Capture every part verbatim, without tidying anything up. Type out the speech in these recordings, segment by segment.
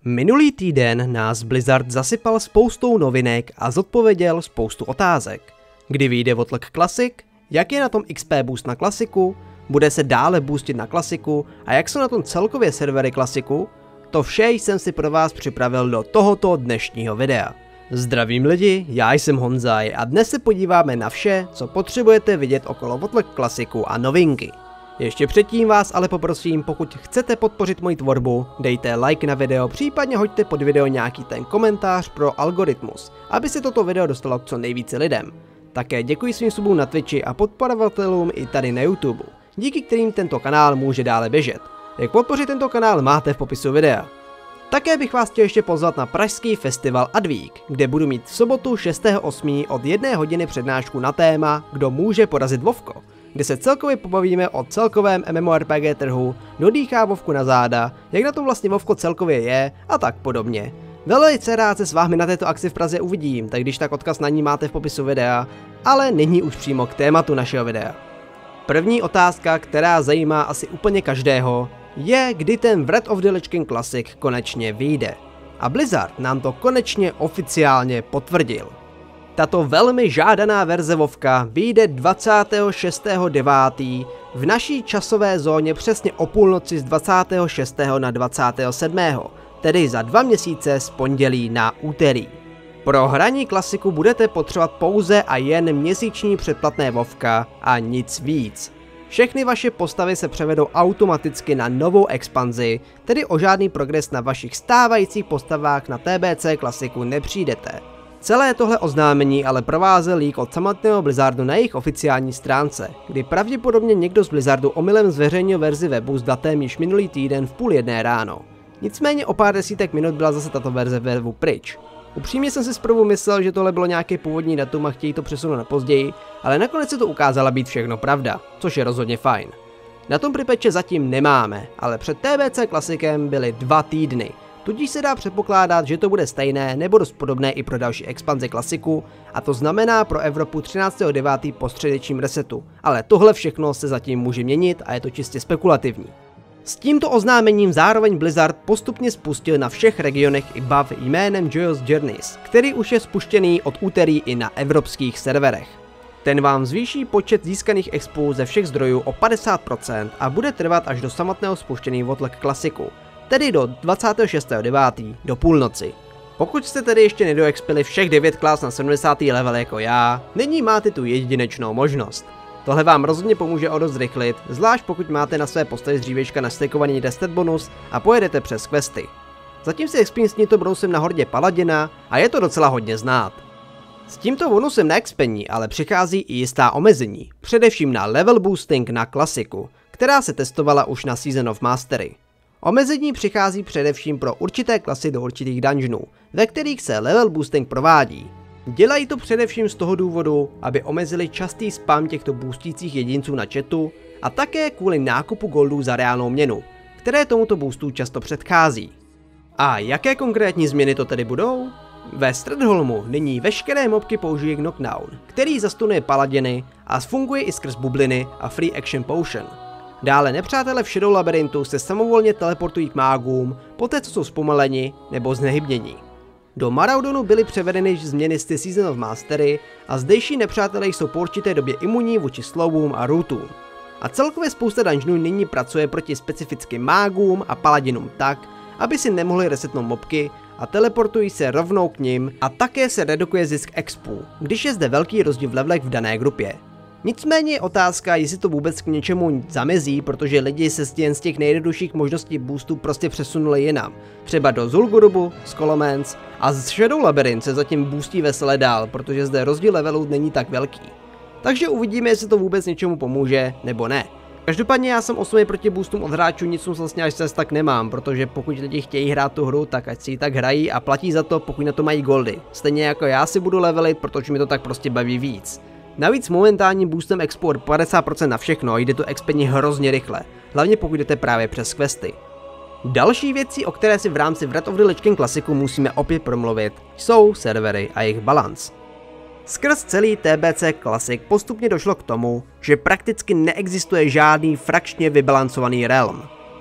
Minulý týden nás Blizzard zasypal spoustou novinek a zodpověděl spoustu otázek. Kdy vyjde Warlock Classic, jak je na tom X P boost na klasiku, bude se dále boostit na klasiku a jak jsou na tom celkově servery klasiku, to vše jsem si pro vás připravil do tohoto dnešního videa. Zdravím lidi, já jsem Honzaj a dnes se podíváme na vše, co potřebujete vidět okolo Warlock Classicu a novinky. Ještě předtím vás ale poprosím, pokud chcete podpořit moji tvorbu, dejte like na video, případně hoďte pod video nějaký ten komentář pro algoritmus, aby se toto video dostalo k co nejvíce lidem. Také děkuji svým subům na Twitchi a podporovatelům i tady na YouTube, díky kterým tento kanál může dále běžet. Jak podpořit tento kanál máte v popisu videa. Také bych vás chtěl ještě pozvat na pražský festival Adweek, kde budu mít v sobotu šestého osmého od jedné hodiny přednášku na téma Kdo může porazit Vovko, kde se celkově pobavíme o celkovém MMORPG trhu, kdo dýchá Vovku na záda, jak na tom vlastně Vovko celkově je a tak podobně. Velice rád se s vámi na této akci v Praze uvidím, tak když tak odkaz na ní máte v popisu videa, ale nyní už přímo k tématu našeho videa. První otázka, která zajímá asi úplně každého, je, kdy ten Wrath of the Lich King Classic konečně vyjde. A Blizzard nám to konečně oficiálně potvrdil. Tato velmi žádaná verze Vovka vyjde dvacátého šestého devátého v naší časové zóně přesně o půlnoci z dvacátého šestého na dvacátého sedmého tedy za dva měsíce z pondělí na úterý. Pro hraní klasiku budete potřebovat pouze a jen měsíční předplatné Vovka a nic víc. Všechny vaše postavy se převedou automaticky na novou expanzi, tedy o žádný progres na vašich stávajících postavách na T B C klasiku nepřijdete. Celé tohle oznámení ale provázel lík od samotného Blizzardu na jejich oficiální stránce, kdy pravděpodobně někdo z Blizzardu omylem zveřejnil verzi webu s datem již minulý týden v půl jedné ráno. Nicméně o pár desítek minut byla zase tato verze webu pryč. Upřímně jsem si zprvu myslel, že tohle bylo nějaké původní datum a chtějí to přesunout na později, ale nakonec se to ukázala být všechno pravda, což je rozhodně fajn. Datum pripeče zatím nemáme, ale před T B C klasikem byly dva týdny, tudíž se dá předpokládat, že to bude stejné nebo dost podobné i pro další expanzi klasiku, a to znamená pro Evropu třináctého devátého po středečním resetu, ale tohle všechno se zatím může měnit a je to čistě spekulativní. S tímto oznámením zároveň Blizzard postupně spustil na všech regionech i buff jménem Joyous Journeys, který už je spuštěný od úterý i na evropských serverech. Ten vám zvýší počet získaných expů ze všech zdrojů o padesát procent a bude trvat až do samotného spuštění Warlock Classicu, tedy do dvacátého šestého devátého do půlnoci. Pokud jste tedy ještě nedoexpili všech devět klas na sedmdesátý level jako já, nyní máte tu jedinečnou možnost. Tohle vám rozhodně pomůže o dost zrychlit, zvlášť pokud máte na své postavě z dřívějška nastekovaný stat bonus a pojedete přes questy. Zatím si expím s tímto bonusem na hordě Paladina a je to docela hodně znát. S tímto bonusem na expení ale přichází i jistá omezení, především na level boosting na klasiku, která se testovala už na Season of Mastery. Omezení přichází především pro určité klasy do určitých dungeonů, ve kterých se level boosting provádí. Dělají to především z toho důvodu, aby omezili častý spam těchto boostících jedinců na chatu a také kvůli nákupu goldů za reálnou měnu, které tomuto boostu často předchází. A jaké konkrétní změny to tedy budou? Ve Stradholmu nyní veškeré mobky použije Knockdown, který zastunuje paladiny a funguje i skrz bubliny a Free Action Potion. Dále nepřátelé v Shadow Labyrintu se samovolně teleportují k mágům, poté co jsou zpomaleni nebo znehybnění. Do Maraudonu byly převedeny změny z Season of Mastery a zdejší nepřátelé jsou po určité době imunní vůči slowům a rootům. A celkově spousta dungeonů nyní pracuje proti specifickým mágům a paladinům tak, aby si nemohli resetnout mobky a teleportují se rovnou k nim, a také se redukuje zisk expů, když je zde velký rozdíl v levelech v dané grupě. Nicméně je otázka, jestli to vůbec k něčemu zamezí, protože lidi se jen z těch nejjednodušších možností boostů prostě přesunuli jinam. Třeba do Zul'Gurubu, Scholomance a z Shadow Labyrinth se zatím boostí vesele dál, protože zde rozdíl levelů není tak velký. Takže uvidíme, jestli to vůbec něčemu pomůže, nebo ne. Každopádně já jsem osobně proti boostům od hráčů nic vlastně až zase tak nemám, protože pokud lidi chtějí hrát tu hru, tak ať si ji tak hrají a platí za to, pokud na to mají goldy. Stejně jako já si budu levelit, protože mi to tak prostě baví víc. Navíc momentálním boostem expo od padesát procent na všechno jde to expení hrozně rychle, hlavně pokud jdete právě přes questy. Další věcí, o které si v rámci Wrath of the Lich King klasiku musíme opět promluvit, jsou servery a jejich balans. Skrz celý T B C Classic postupně došlo k tomu, že prakticky neexistuje žádný frakčně vybalancovaný realm.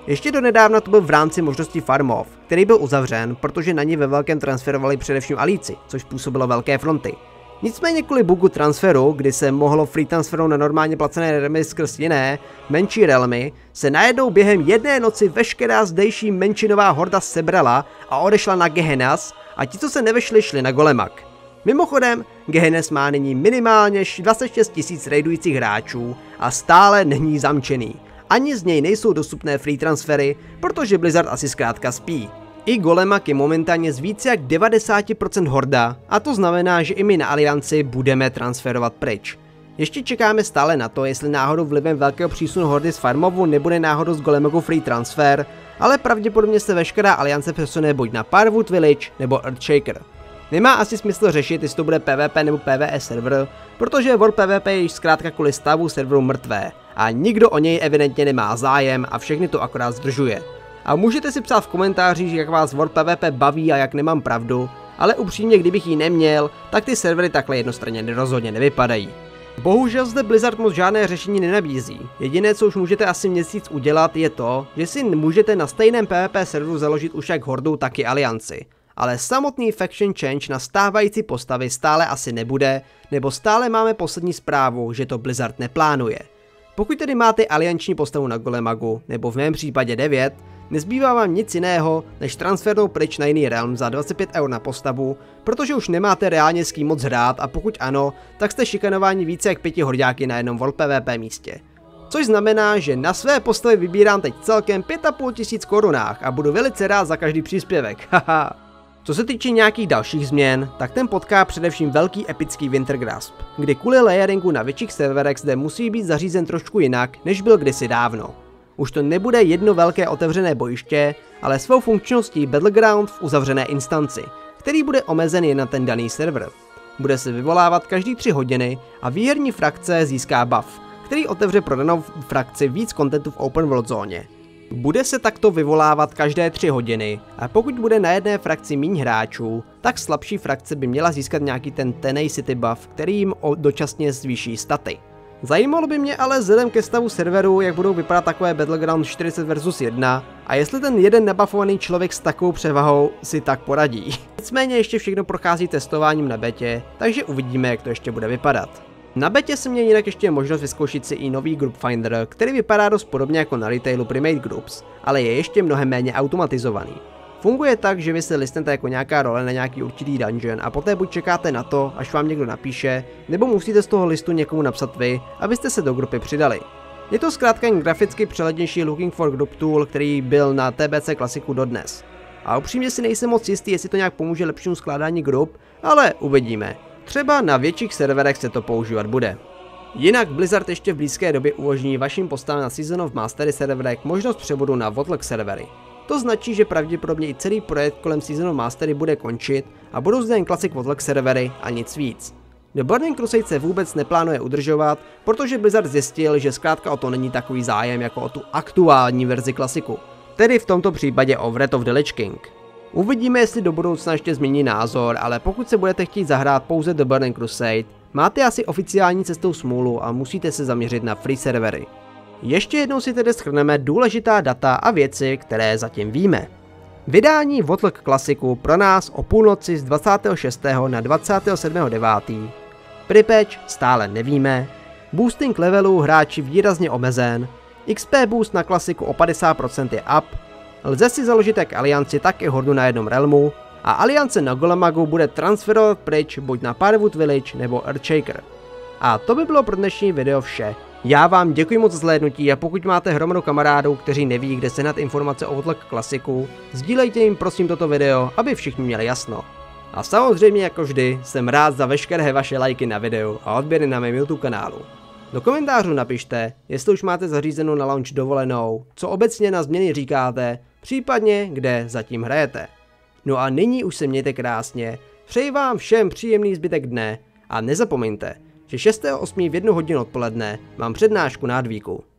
Ještě donedávna to byl v rámci možností farmov, který byl uzavřen, protože na ně ve velkém transferovali především alíci, což způsobilo velké fronty. Nicméně kvůli bugu transferu, kdy se mohlo free transferu na normálně placené realmy skrz jiné, menší realmy, se najednou během jedné noci veškerá zdejší menšinová horda sebrala a odešla na Gehennas a ti, co se nevešli, šli na Golemak. Mimochodem, Gehennas má nyní minimálně dvacet šest tisíc raidujících hráčů a stále není zamčený. Ani z něj nejsou dostupné free transfery, protože Blizzard asi zkrátka spí. I Golemak je momentálně z více jak devadesát procent horda a to znamená, že i my na Alianci budeme transferovat pryč. Ještě čekáme stále na to, jestli náhodou vlivem velkého přísunu hordy z farmovu nebude náhodou z Golemaku free transfer, ale pravděpodobně se veškerá Aliance přesune buď na Powerwood Village nebo Earthshaker. Nemá asi smysl řešit, jestli to bude PvP nebo PvE server, protože World PvP je již zkrátka kvůli stavu serveru mrtvé a nikdo o něj evidentně nemá zájem a všechny to akorát zdržuje. A můžete si psát v komentářích, jak vás World PvP baví a jak nemám pravdu, ale upřímně, kdybych ji neměl, tak ty servery takhle jednostranně rozhodně nevypadají. Bohužel zde Blizzard moc žádné řešení nenabízí. Jediné, co už můžete asi měsíc udělat, je to, že si můžete na stejném PvP serveru založit už jak hordu, tak i alianci. Ale samotný faction change na stávající postavy stále asi nebude, nebo stále máme poslední zprávu, že to Blizzard neplánuje. Pokud tedy máte alianční postavu na Golemagu, nebo v mém případě devět, nezbývá vám nic jiného, než transfernout pryč na jiný realm za dvacet pět eur na postavu, protože už nemáte reálně s kým moc hrát a pokud ano, tak jste šikanováni více jak pěti horďáky na jednom World PvP místě. Což znamená, že na své postavy vybírám teď celkem pět a půl tisíc korunách a budu velice rád za každý příspěvek, haha. Co se týče nějakých dalších změn, tak ten potká především velký epický Wintergrasp, kdy kvůli layeringu na větších serverech zde musí být zařízen trošku jinak, než byl kdysi dávno. Už to nebude jedno velké otevřené bojiště, ale svou funkčností Battleground v uzavřené instanci, který bude omezen jen na ten daný server. Bude se vyvolávat každý tři hodiny a výherní frakce získá buff, který otevře pro danou frakci víc kontentu v open world zóně. Bude se takto vyvolávat každé tři hodiny a pokud bude na jedné frakci míň hráčů, tak slabší frakce by měla získat nějaký ten tenacity buff, který jim dočasně zvýší staty. Zajímalo by mě ale vzhledem ke stavu serveru, jak budou vypadat takové Battleground čtyřicet versus jedna a jestli ten jeden nabuffovaný člověk s takovou převahou si tak poradí. Nicméně ještě všechno prochází testováním na betě, takže uvidíme, jak to ještě bude vypadat. Na betě se měl jinak ještě možnost vyzkoušet si i nový Group Finder, který vypadá dost podobně jako na retailu Primate Groups, ale je ještě mnohem méně automatizovaný. Funguje tak, že vy se listnete jako nějaká role na nějaký určitý dungeon a poté buď čekáte na to, až vám někdo napíše, nebo musíte z toho listu někomu napsat vy, abyste se do grupy přidali. Je to zkrátka jen graficky přehlednější Looking for Group tool, který byl na T B C Classicu dodnes. A upřímně si nejsem moc jistý, jestli to nějak pomůže lepšímu skládání grup, ale uvidíme. Třeba na větších serverech se to používat bude. Jinak Blizzard ještě v blízké době umožní vašim postavám na Season of Mastery serverech možnost převodu na Warlock servery. To značí, že pravděpodobně i celý projekt kolem Season of Mastery bude končit a budou zde jen Classic Warlock servery a nic víc. The Burning Crusade se vůbec neplánuje udržovat, protože Blizzard zjistil, že zkrátka o to není takový zájem jako o tu aktuální verzi klasiku, tedy v tomto případě o Wrath of the Lich King. Uvidíme, jestli do budoucna ještě změní názor, ale pokud se budete chtít zahrát pouze The Burning Crusade, máte asi oficiální cestou smůlu a musíte se zaměřit na free servery. Ještě jednou si tedy shrneme důležitá data a věci, které zatím víme. Vydání Warlock klasiku pro nás o půlnoci z dvacátého šestého na dvacátého sedmého devátého Pripatch stále nevíme. Boosting levelu hráči výrazně omezen. X P boost na klasiku o padesát procent je up. Lze si založit jak alianci, tak i hordu na jednom realmu. A aliance na Golemagu bude transferovat pryč buď na Powerwood Village nebo Earthshaker. A to by bylo pro dnešní video vše. Já vám děkuji moc za zhlédnutí a pokud máte hromadu kamarádů, kteří neví, kde sehnat informace o Warlock klasiku, sdílejte jim prosím toto video, aby všichni měli jasno. A samozřejmě jako vždy jsem rád za veškeré vaše lajky na videu a odběry na mém YouTube kanálu. Do komentářů napište, jestli už máte zařízenou na launch dovolenou, co obecně na změny říkáte, případně kde zatím hrajete. No a nyní už se mějte krásně, přeji vám všem příjemný zbytek dne a nezapomeňte, že šestého osmého v jednu hodinu odpoledne mám přednášku na Advíku.